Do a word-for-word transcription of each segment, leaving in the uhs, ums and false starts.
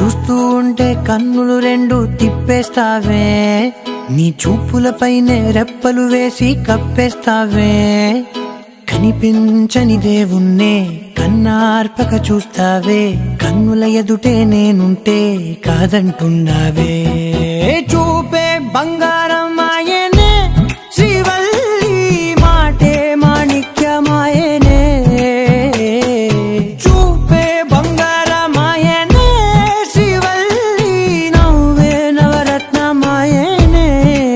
చూస్తూ ఉంటే కన్నులు రెండు తిప్పేస్తావే నీ చూపులపైనే రెప్పలు వేసి కప్పేస్తావే కనిపించని దేవుణ్ణే కన్నార్పక చూస్తావే కన్నుల ఎదుటే నేనుంటే కాదంటున్నావే చూపే బంగారం ఆయనే శ్రీవల్లి మాటే మాణిక్యమాయనే చూపే బంగారం ఆయనే శ్రీవల్లి నవ్వే నవరత్నమాయనే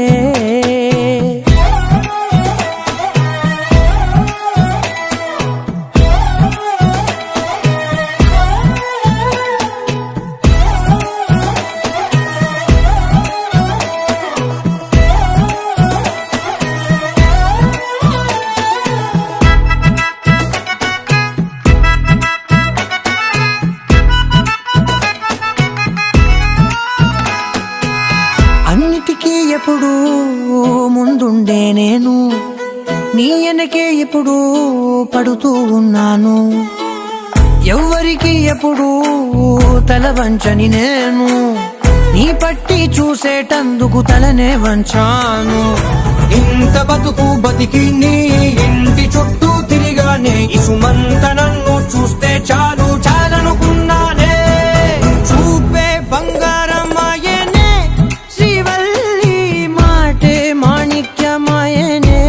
అన్నిటికీ ఎప్పుడు ముందుండే నేను నీ వెనకే ఎప్పుడు పడుతూ ఉన్నాను ఎవ్వరికి ఎప్పుడు తల వంచని నేను నీ పట్టి చూసేటందుకు తలనే వంచాను ఇంత బతుకు బతికి నీ ఇంటి చుట్టూ తిరిగానే ఇసుమంత నన్ను చూస్తే చాలు చాలనుకున్నానే చూపే బంగారం ఆయనే శ్రీవల్లి మాటే మాణిక్యమాయనే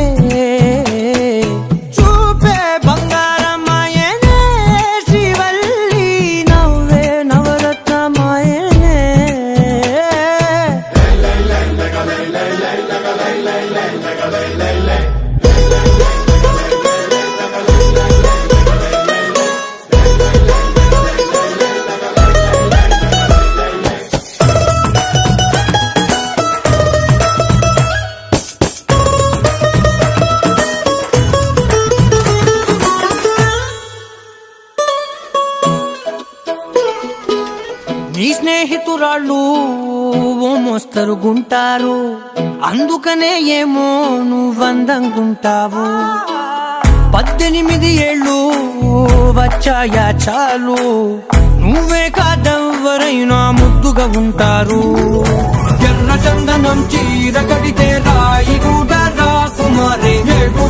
చూపే బంగారం ఆయనే శ్రీవల్లి నవ్వే నవరత్నమాయనే నీ స్నేహితురాళ్ళు ఓ మోస్తరుగుంటారు అందుకనే ఏమో నువ్వందంగుంటావు పద్దెనిమిది ఏళ్ళు వచ్చాయా చాలు నువ్వే కాదెవ్వరైనా ముద్దుగా ఉంటారు ఎర్ర చందనం చీర కడితే రాయి కూడా రాకుమారే